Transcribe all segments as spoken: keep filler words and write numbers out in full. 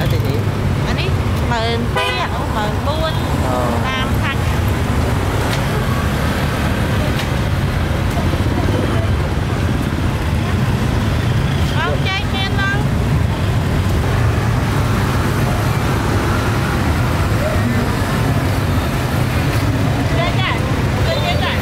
nãy thì chị anh ấy mờn tia mờn buôn làm khách không chơi miên không chơi chạy chơi chơi chạy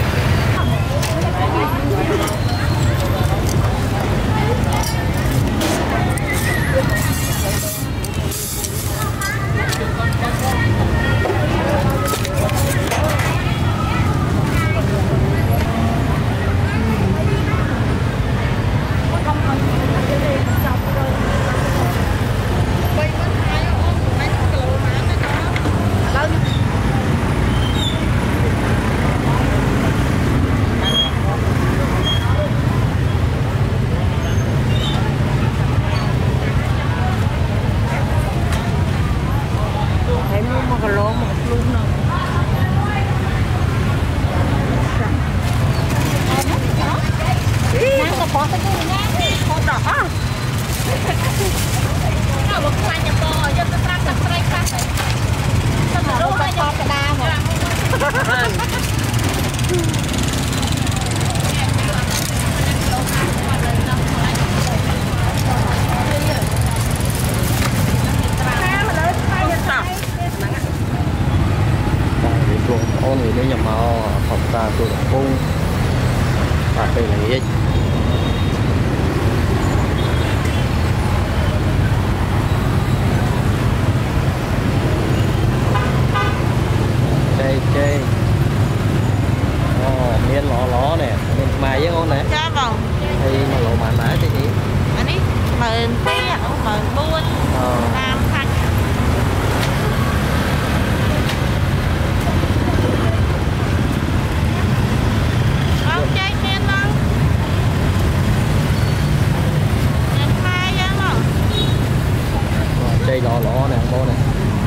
ôn thì nếu nhầm màu học ta tôi được cung và đây là gì chơi chơi oh, miên lọ lọ nè miên mai với con nè cha vòng thì mà lộ màn nãy thì chị anh ấy mờn tia mờn buôn làm khách không chơi miên không nhận khai á không chơi lọ lọ nè cô nè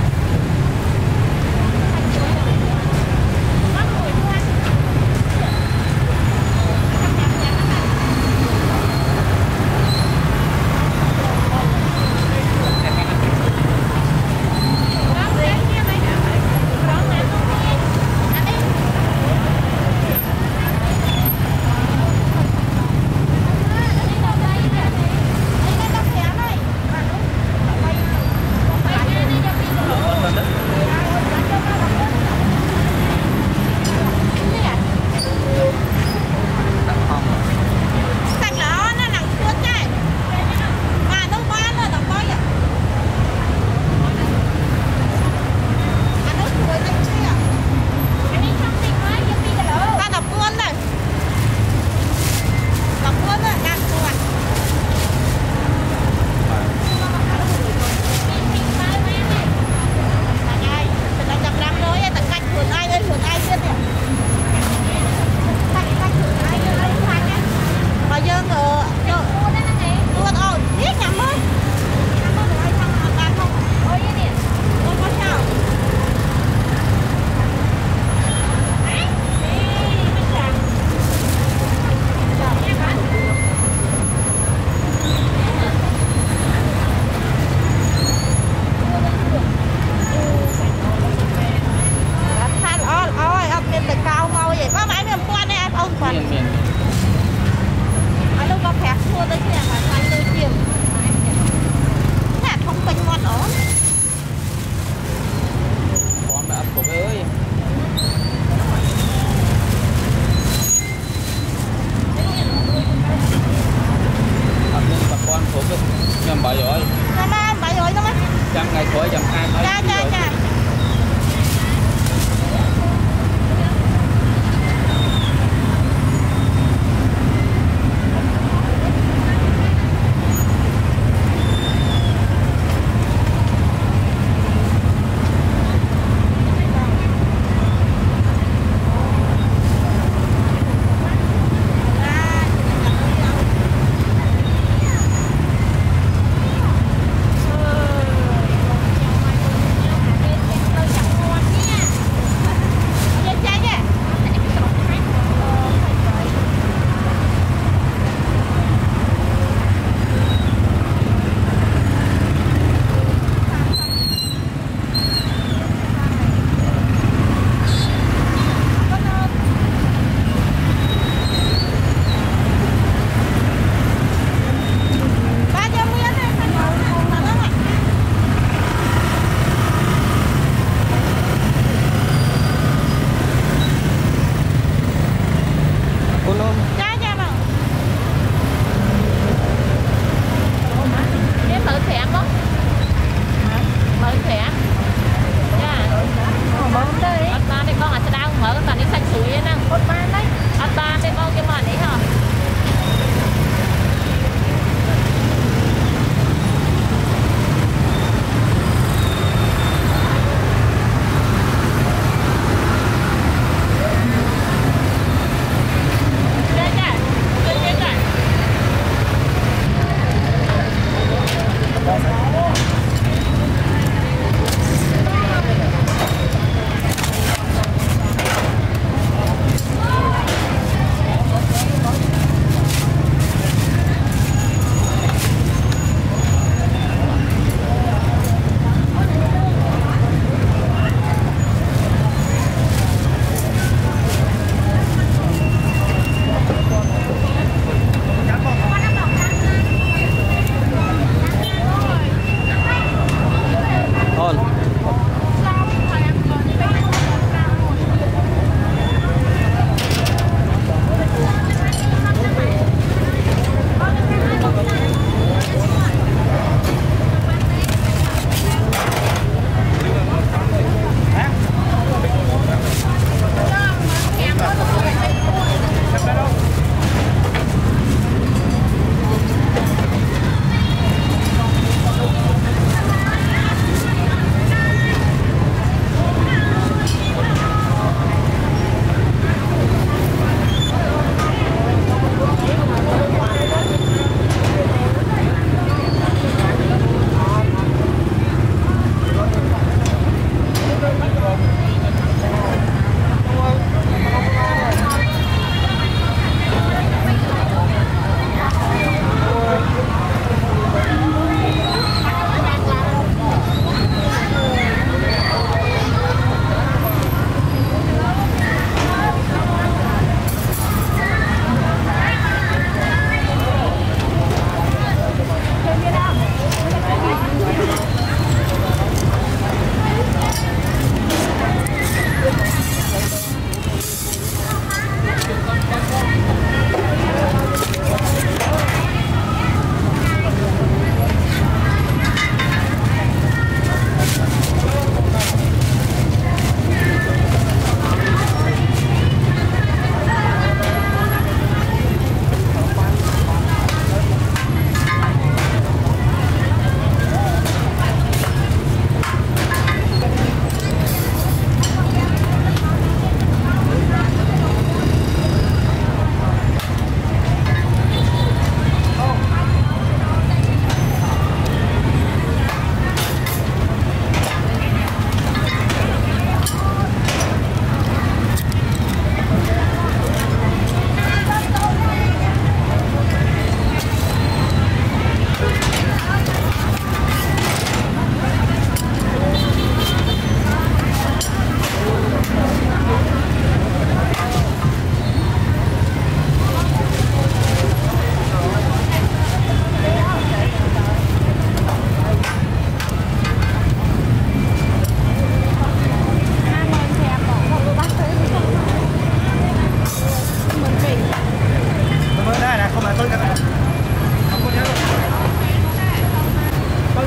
nhầm bảy rồi. Năm bảy rồi đúng không? Trăm ngày cuối trăm hai mấy. Cha cha cha.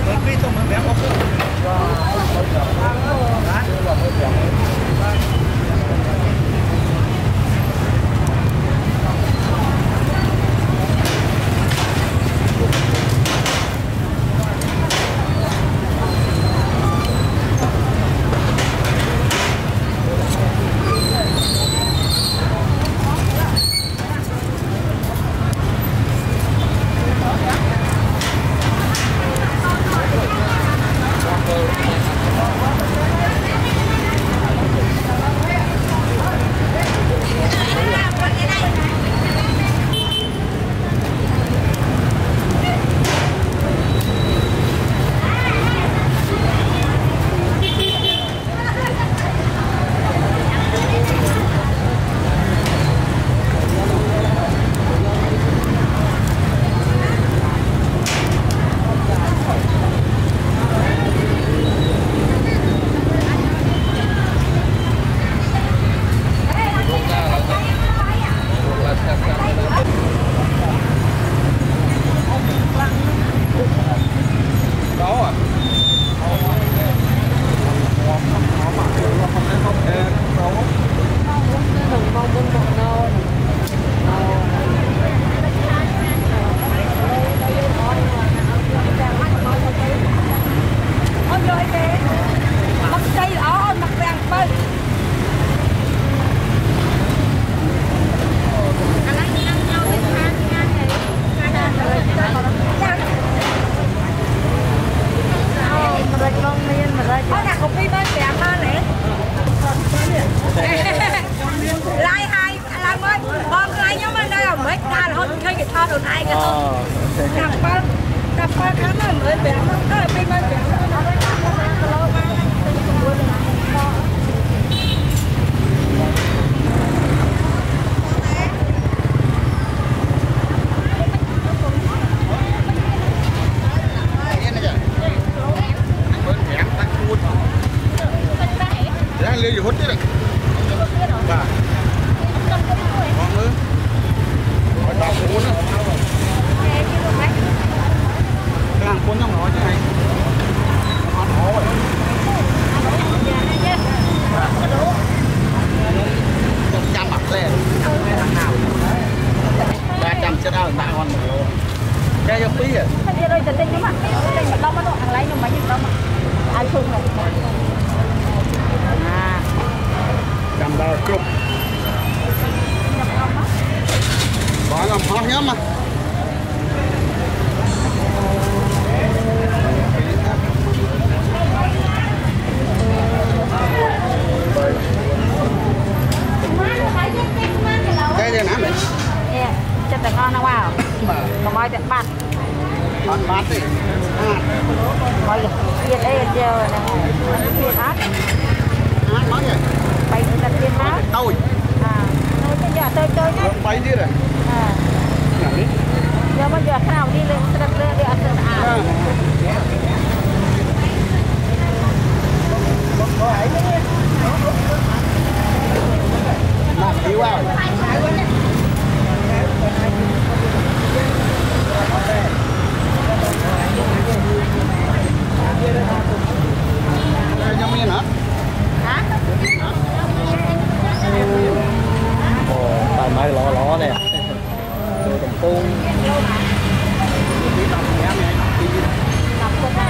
Hãy subscribe cho kênh Ghiền Mì Gõ để không bỏ lỡ những video hấp dẫn.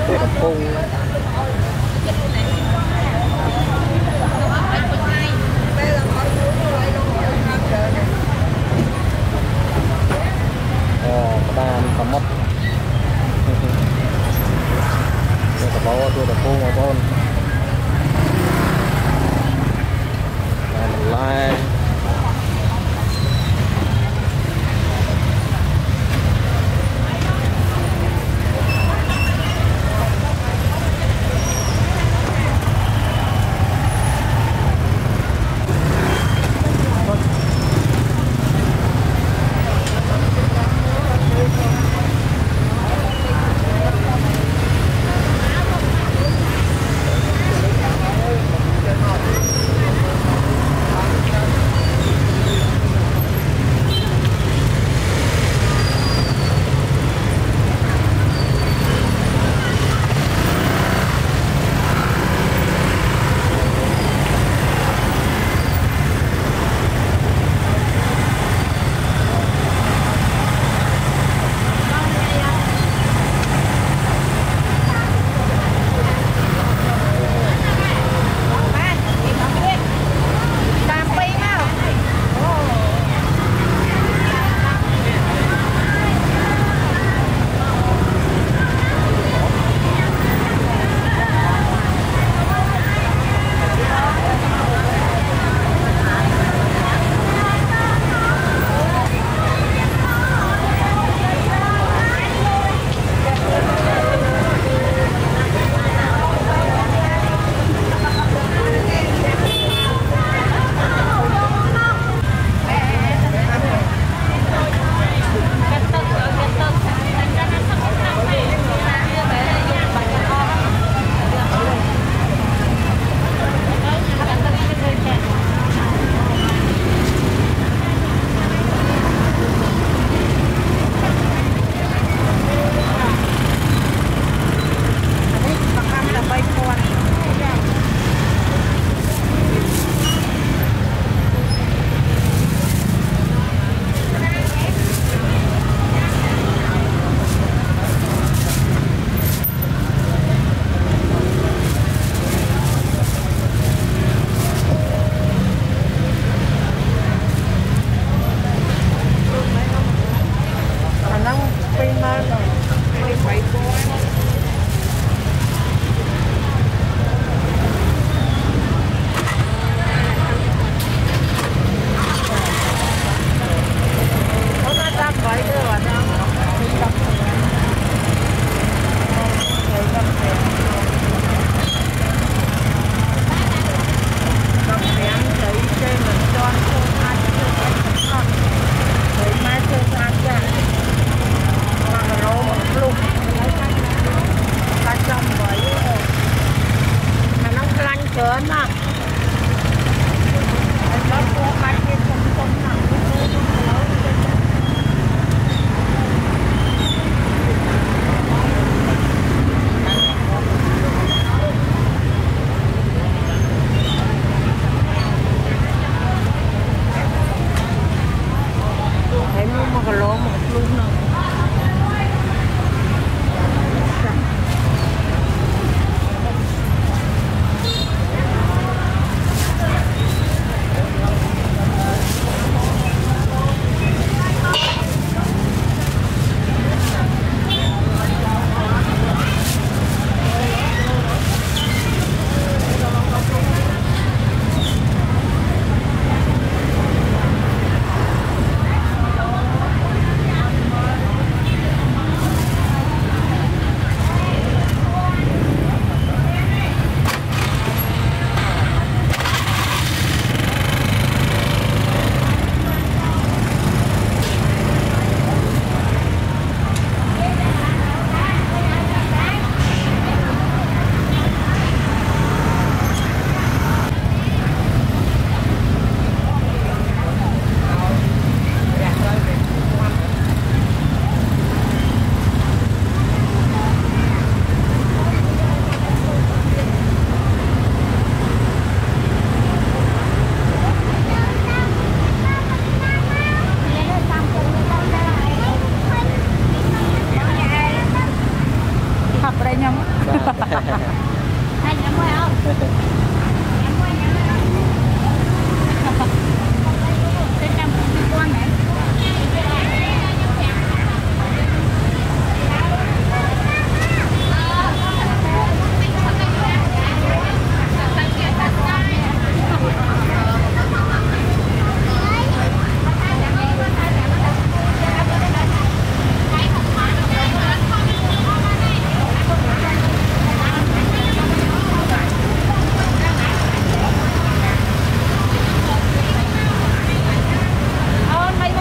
ตัวกระปุงอ๋อกระดานสมดตัวกระเป๋าตัวกระปุงเอาต้นลายมันลาย Anh em quay không? Em quay nhá. Cái trăm con này. Mấy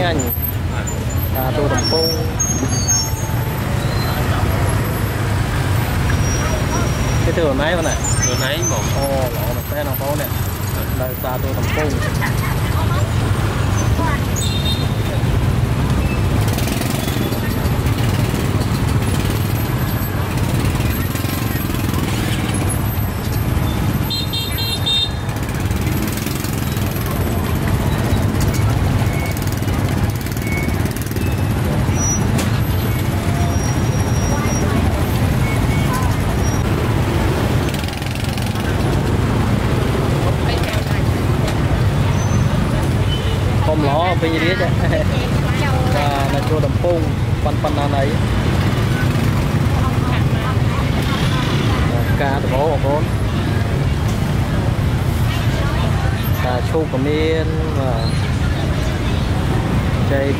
anh cà tô tầm pung cái thừa máy bên này thừa máy một ô lọ một xe nào có nè đây cà tô tầm pung lõ bên dưới chứ và là chua đầm pung pan pan anh ấy cá từ bố của con cá chua của miên và chay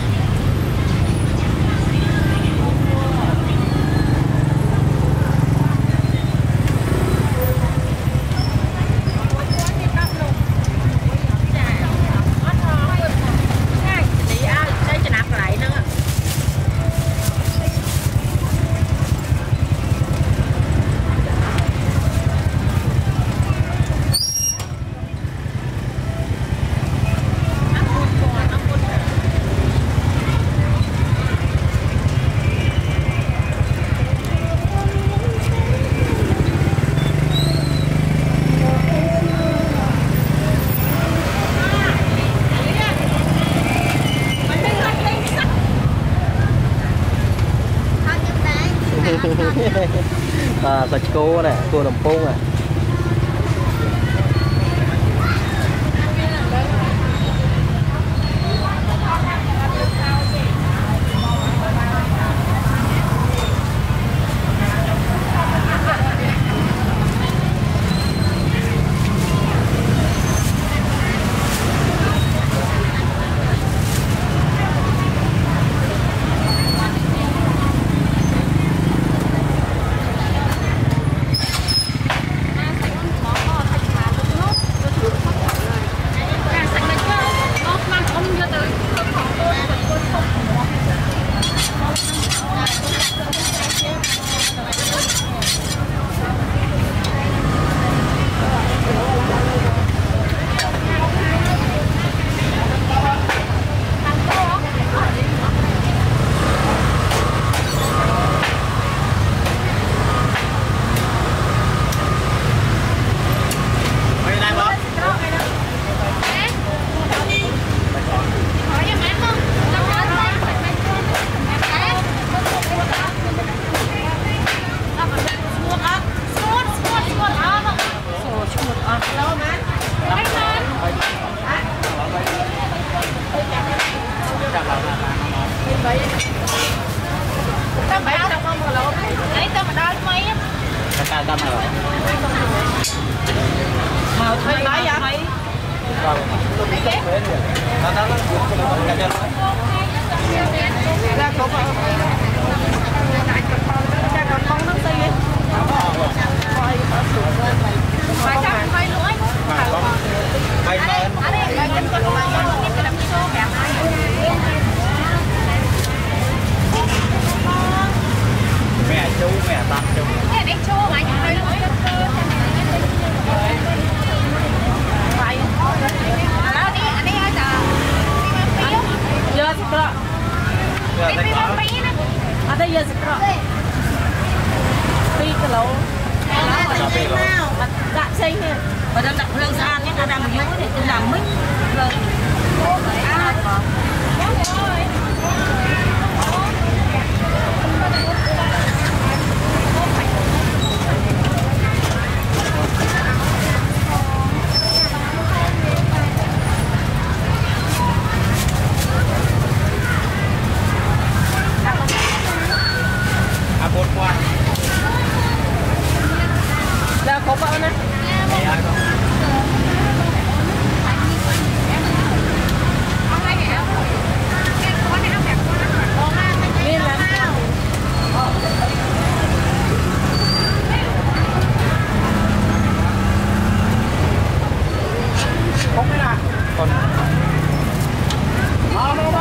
à, sạch cô này, cô đồng pung này. Màu thấy đấy á. Ra có phải ra còn con nước tây ấy. Phải chắc phải nữa. Phải lên. Ở đây là chân con là con cái làm show cả hai. Mẹ chú mẹ tặng chú. Cái này show mà những người nó phải. Đó đi, anh đi ai giờ. Giờ thì đó. Giờ thì có. Ở đây giờ thì đó. Đi cái lỗ. Đặt xây nha. Và đang đặt lương xa nhé, nó đang dưới thì tôi làm mít. Rồi. À, còn. Một qua. Là có bao nhiêu? Không biết nào. Còn. Nó nó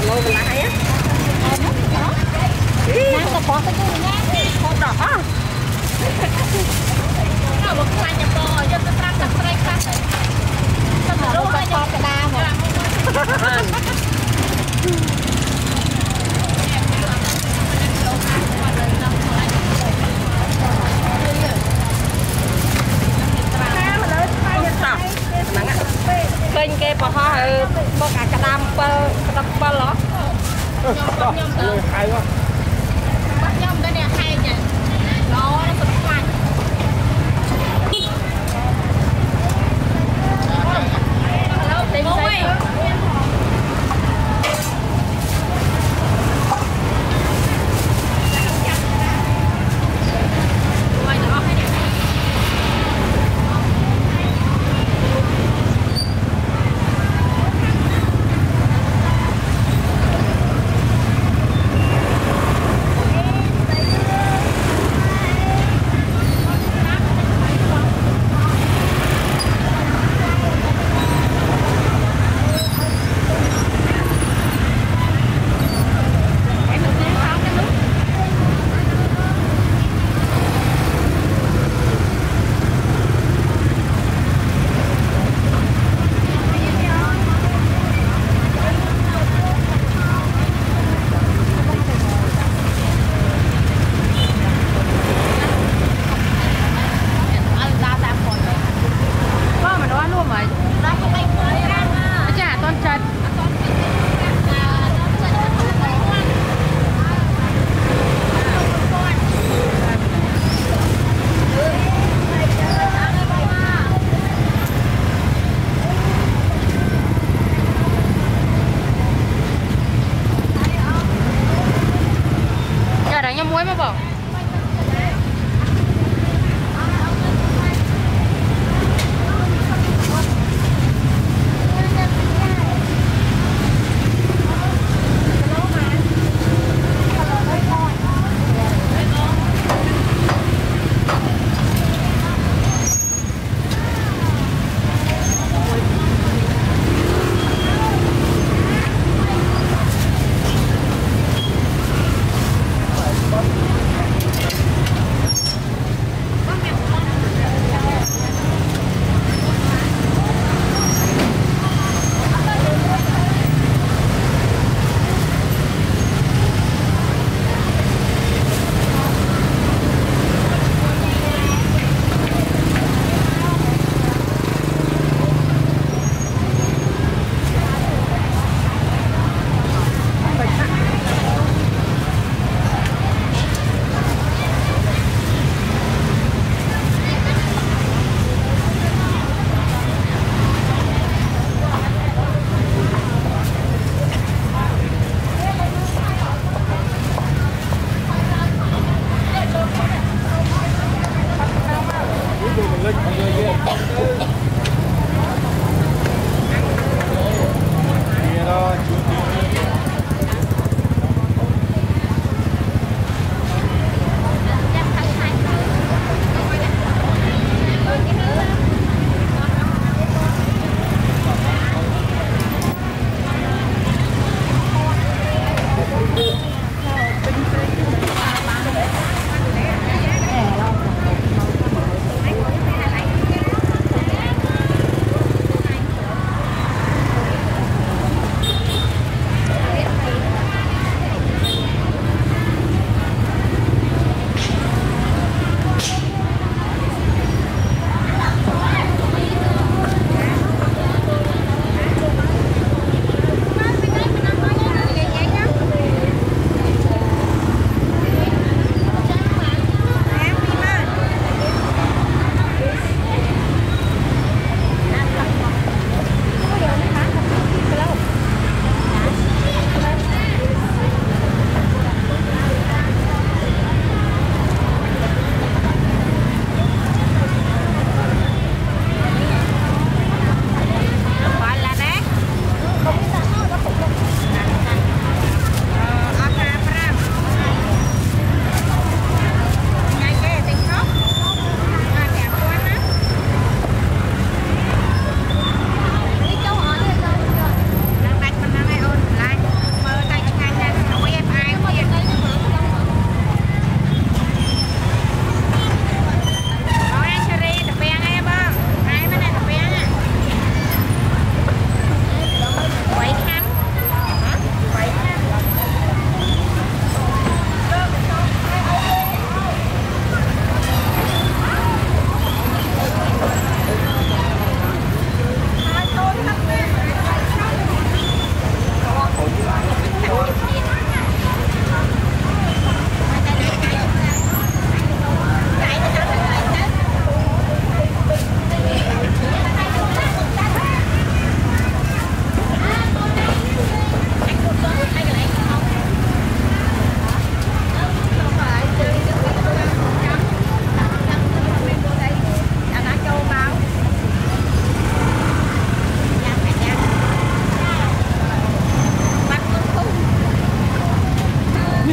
lô mình lại á. Nang có có cái gì nè, có đỏ. Nó một cái nhập bò cho tôi trang tập trai khác. Nó đâu có cho cái đa mà. Kênh kê bỏ hoa có cả cái đam bơ cái bơ ló. Hay quá. Bắt nhom cái này hay nhỉ. Nó nó sụp mạnh. Hello, tính say. muối mà bỏ.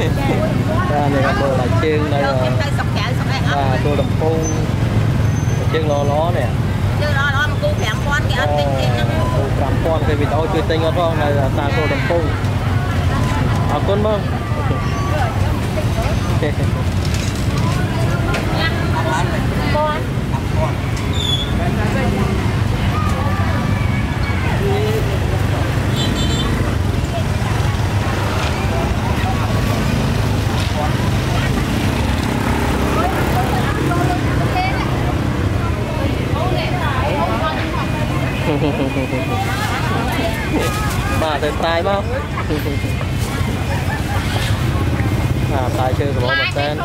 Đây là đồ là chiên đây là cây sọc chạy sọc này và đồ đồng phun chiên lò ló nè chứ lo lo mà cô phèn con cái ăn tinh tinh nó cô cầm con cái vị tao chui tinh ở đó này là ta đồ đồng phun à con mông con mà tên tay bao à tay chơi của một tên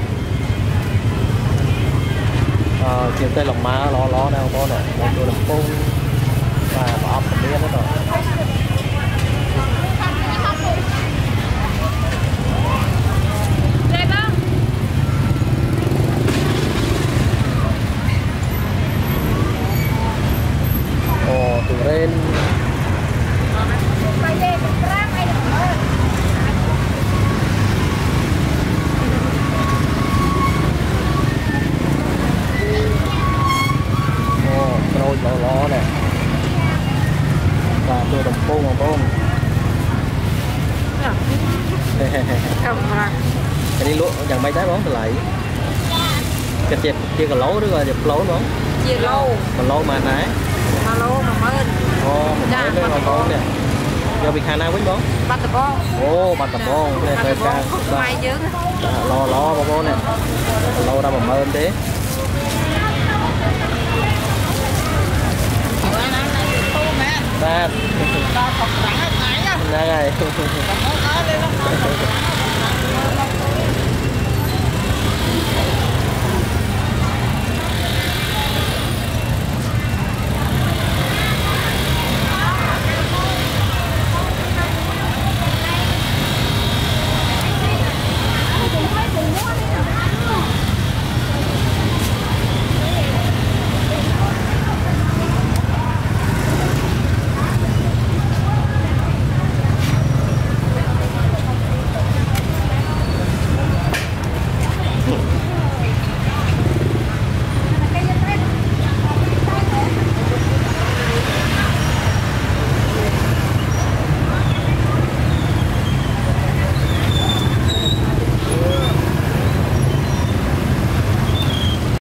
ờ chiếc tay lòng má lo lo nào có nè một đồ đồng phun và bỏ không biết hết rồi ồ từ lên rồi lò lò nè và tôi đồng phun mà bông cái đi lúa chẳng mấy trái bóng thì lại cái chẹp chia cả lấu nữa rồi dẹp lấu nữa chia lâu mà lâu mà nãy mà lâu mà mới ồ một cái cái mà bông nè giờ bị khả năng với bóng bắt tập bóng ồ bắt tập bóng này thời ca mai chứ lo lo mà bông nè lâu đâu mà mơn thế ta ra này